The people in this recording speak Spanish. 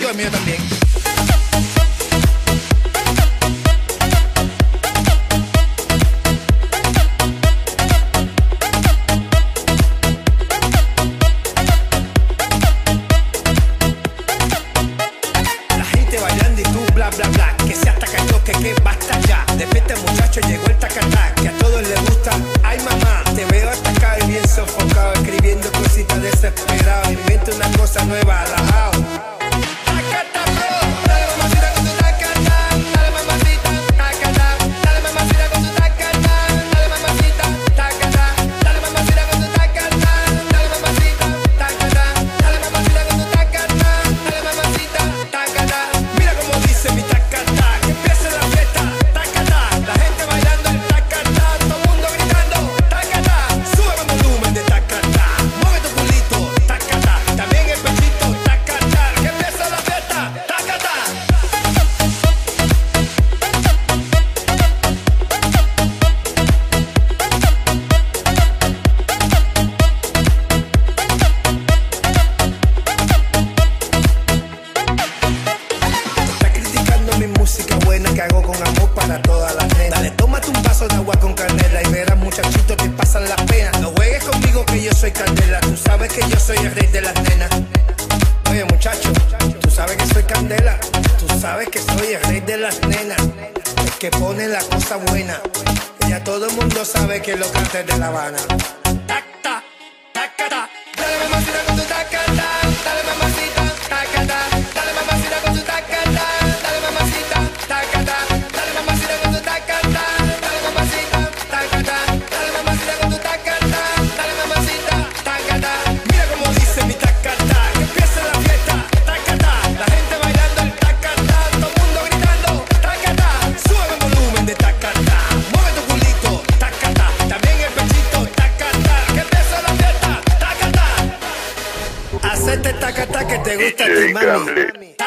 es mío también. La gente bailando y tú bla bla bla, que se ataca el toque, que basta ya. Despierta muchacho, llegó el tacatá, que a todos les gusta. Ay mamá, te veo atacado y bien sofocado, escribiendo cositas desesperado. Inventa una cosa nueva, la house. Música buena que hago con amor para todas las nenas. Dale, tómate un vaso de agua con canela y verás muchachitos que pasan las penas. No juegues conmigo que yo soy candela, tú sabes que yo soy el rey de las nenas. Oye muchacho, tú sabes que soy candela, tú sabes que soy el rey de las nenas, el que pone la cosa buena. Y ya todo el mundo sabe que lo cante de La Habana. Tacta, tacata, dale mamacita con tu tacata, dale mamacita, tacata, dale mamacita con tu tacata. Hacete tacata que te gusta a ti, mami.